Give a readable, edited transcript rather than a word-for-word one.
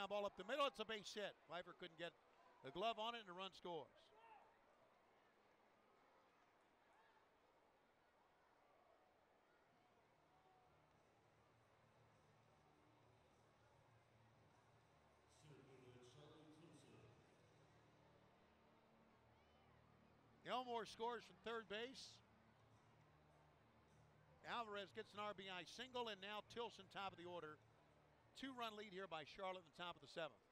Ground ball up the middle. It's a base hit. Pfeiffer couldn't get the glove on it, and a run scores. Elmore scores from third base. Alvarez gets an RBI single, and now Tilson top of the order. 2-run lead here by Charlotte in the top of the 7th.